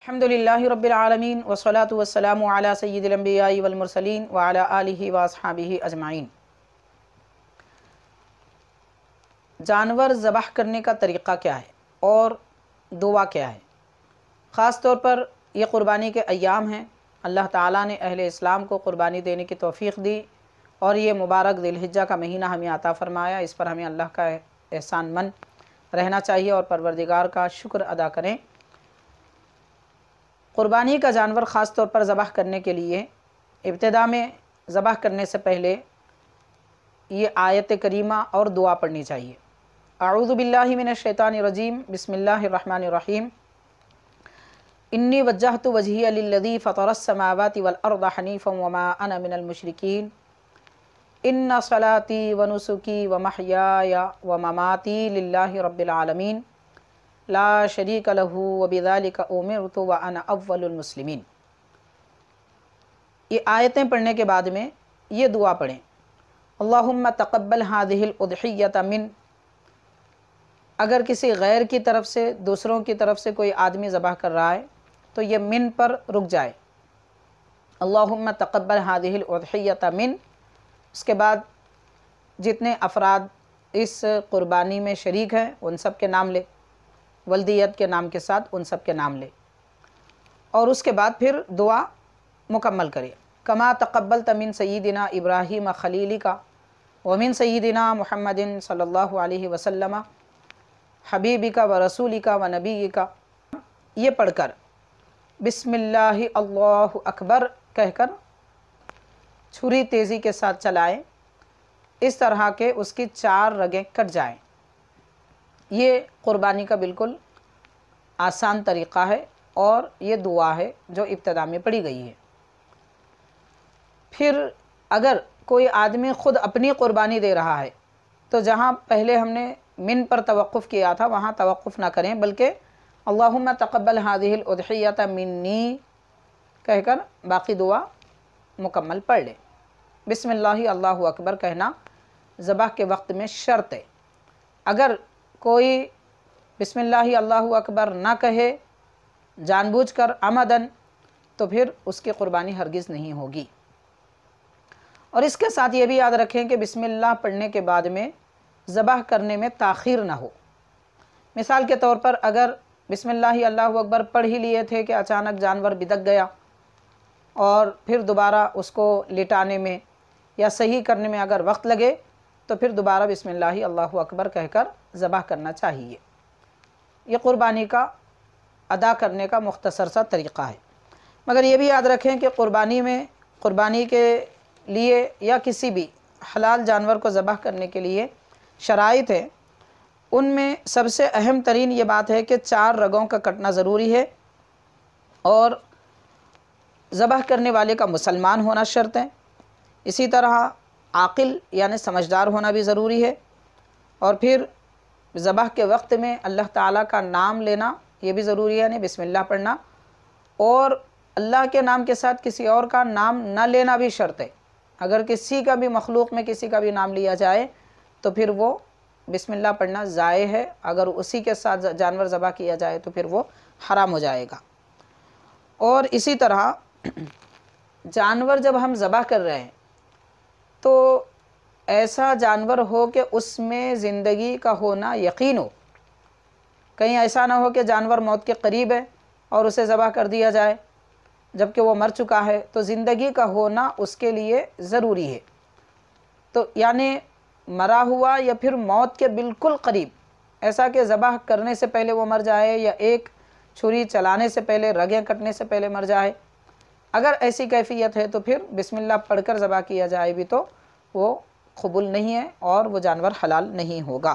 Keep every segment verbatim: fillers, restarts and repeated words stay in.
अल्हम्दुलिल्लाहि रब्बिल आलमीन वस्सलातु वस्सलामु अला सय्यिदिल अंबिया'i वल मुरसलीन व अला आलिहि व अस्हाबिहि अजमाइन। जानवर ज़बह करने का तरीक़ा क्या है और दुआ क्या है? ख़ास तौर पर ये क़ुरबानी के अय्याम हैं। अल्लाह ताला ने अहले इस्लाम को क़ुरबानी देने की तौफ़ीक़ दी और ये मुबारक ज़िलहिज्जा का महीना हमें अता फ़रमाया। इस पर हमें अल्लाह का एहसानमंद रहना चाहिए और परवरदिगार का शुक्र अदा करें। क़ुरबानी का जानवर ख़ास तौर पर ज़बह करने के लिए इब्तिदा में ज़बह करने से पहले ये आयत करीमा और दुआ पढ़नी चाहिए। अऊज़ु बिल्लाहि मिनश शैतानिर रजीम, बिस्मिल्लाहिर रहमानिर रहीम। इन्नी वज्जहतु वजहिया लिल्लज़ी फ़तरस समावाति वल अर्ज़ हनीफ़न वमा अना मिनल मुशरिकीन। इन्ना सलाती व नुसुकी व महयाया व ममाती लिल्लाहि रब्बिल आलमीन ला शरीक लहू व बिज़ालिका उमिरतु व अना अव्वलुल मुस्लिमीन। ये आयतें पढ़ने के बाद में ये दुआ पढ़ें, अल्लाहुम्मा तक़ब्बल हाज़िहिल उद्हिय्यत मिन। अगर किसी गैर की तरफ से, दूसरों की तरफ से कोई आदमी ज़बह कर रहा है तो ये मिन पर रुक जाए। अल्लाहुम्मा तक़ब्बल हाज़िहिल उद्हिय्यत मिन। उसके बाद जितने अफराद इस क़ुरबानी में शरीक हैं उन सब के नाम ले, वल्दियत के नाम के साथ उन सब के नाम ले, और उसके बाद फिर दुआ मुकम्मल करे। कमा तक़ब्बलत मिन सय्यिदिना इब्राहीम खलीलिका व मिन सय्यिदिना मुहम्मदिन सल्लल्लाहु अलैहि वसल्लम हबीबिका व रसूलिका व नबीका। ये पढ़कर बिस्मिल्लाहि अल्लाहु अकबर कहकर छुरी तेज़ी के साथ चलाएं, इस तरह के उसकी चार रगें कट जाएं। ये क़ुरबानी का बिल्कुल आसान तरीक़ा है और ये दुआ है जो इब्तिदा में पढ़ी गई है। फिर अगर कोई आदमी ख़ुद अपनी क़ुरबानी दे रहा है तो जहाँ पहले हमने मिन पर तवक़्क़ुफ़ किया था वहाँ तवक़्क़ुफ़ ना करें, बल्कि अल्लाहुम्मा तक़ब्बल हाज़िहिल उद्हिय्यत मिन्नी कहकर बाकी दुआ मुकम्मल पढ़ ले। बिस्मिल्लाहि अल्लाहु अकबर कहना ज़बह के वक्त में शर्त है। अगर कोई बिस्मिल्लाहि अल्लाहु अकबर ना कहे जानबूझकर अमदन, तो फिर उसकी क़ुरबानी हरगिज़ नहीं होगी। और इसके साथ ये भी याद रखें कि बिस्मिल्लाह पढ़ने के बाद में ज़बह करने में ताख़ीर ना हो। मिसाल के तौर पर अगर बिस्मिल्लाहि अल्लाहु अकबर पढ़ ही लिए थे कि अचानक जानवर बिदक गया और फिर दोबारा उसको लिटाने में या सही करने में अगर वक्त लगे तो फिर दोबारा बिस्मिल्लाहि अल्लाहु अकबर कहकर ज़बह करना चाहिए। ये क़ुरबानी का अदा करने का मुख्तसर सा तरीक़ा है। मगर ये भी याद रखें कि क़ुरबानी में क़ुरबानी के लिए या किसी भी हलाल जानवर को ज़बह करने के लिए शराइत है। उनमें सबसे अहम तरीन ये बात है कि चार रगों का कटना ज़रूरी है और ज़बह करने वाले का मुसलमान होना शर्त है। इसी तरह आक़िल यानी समझदार होना भी ज़रूरी है। और फिर ज़बह के वक्त में अल्लाह ताला का नाम लेना ये भी ज़रूरी है, यानी बिस्मिल्लाह पढ़ना, और अल्लाह के नाम के साथ किसी और का नाम न लेना भी शर्त है। अगर किसी का भी मखलूक में किसी का भी नाम लिया जाए तो फिर वो बिस्मिल्लाह पढ़ना ज़ाय है। अगर उसी के साथ जानवर ज़बह किया जाए तो फिर वो हराम हो जाएगा। और इसी तरह जानवर जब हम ज़बह कर रहे हैं तो ऐसा जानवर हो कि उसमें ज़िंदगी का होना यकीन हो। कहीं ऐसा ना हो कि जानवर मौत के करीब है और उसे ज़बह कर दिया जाए जबकि वो मर चुका है, तो ज़िंदगी का होना उसके लिए ज़रूरी है। तो यानी मरा हुआ या फिर मौत के बिल्कुल करीब, ऐसा कि ज़बह करने से पहले वो मर जाए या एक छुरी चलाने से पहले, रगें कटने से पहले मर जाए। अगर ऐसी कैफियत है तो फिर बिस्मिल्लाह पढ़कर ज़बह किया जाए भी तो वो कबूल नहीं है और वो जानवर हलाल नहीं होगा।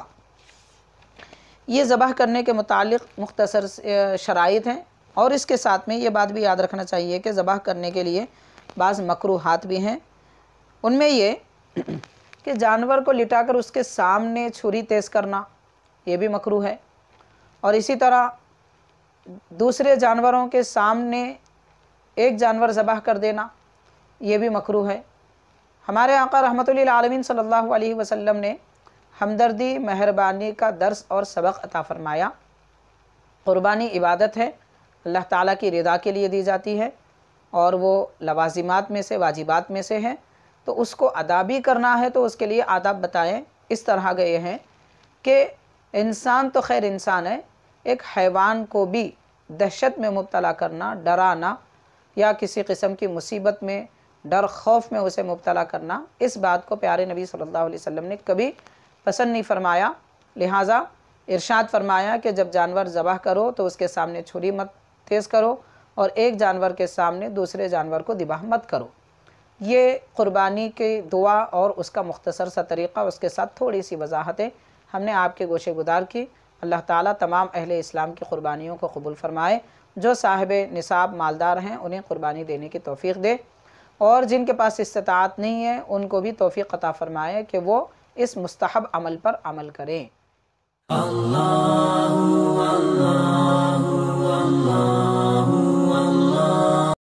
ये ज़बह करने के मुतालिक मुख्तसर शराइत हैं। और इसके साथ में ये बात भी याद रखना चाहिए कि ज़बह करने के लिए बाज़ मकरूहात भी हैं। उनमें ये कि जानवर को लिटाकर उसके सामने छुरी तेज़ करना ये भी मकरूह है, और इसी तरह दूसरे जानवरों के सामने एक जानवर ज़बह कर देना ये भी मकरूह है। हमारे आका रहमतुल्लिल आलमीन सल्लल्लाहु अलैहि वसल्लम ने हमदर्दी मेहरबानी का दर्स और सबक अता फ़रमाया। क़ुरबानी इबादत है, اللہ تعالیٰ کی رضا کے لیے دی جاتی ہے اور وہ لوازمات میں سے، واجبات میں سے ہے، تو اس کو ادا بھی کرنا ہے تو اس کے لیے آداب بتائیں اس طرح گئے ہیں کہ انسان تو خیر انسان ہے، ایک حیوان کو بھی دہشت میں مبتلا کرنا، ڈرانا یا کسی قسم کی مصیبت میں، ڈر خوف میں اسے مبتلا کرنا، اس بات کو پیارے نبی صلی اللہ علیہ وسلم نے کبھی پسند نہیں فرمایا۔ لہٰذا ارشاد فرمایا کہ جب جانور ذبح کرو تو اس کے سامنے چھری مت تیز کرو اور ایک جانور کے سامنے دوسرے جانور کو ذبح مت کرو۔ یہ قربانی کی دعا اور اس کا مختصر سا طریقہ، اس کے ساتھ تھوڑی سی وضاحتیں ہم نے آپ کے گوشے گدار کی۔ اللہ تعالیٰ تمام اہل اسلام کی قربانیوں کو قبول فرمائے، جو صاحب نصاب مالدار ہیں انہیں قربانی دینے کی توفیق دے، اور جن کے پاس استطاعت نہیں ہے ان کو بھی توفیق عطا فرمائے کہ وہ اس مستحب عمل پر عمل کریں۔ اللہ اللہ اللہ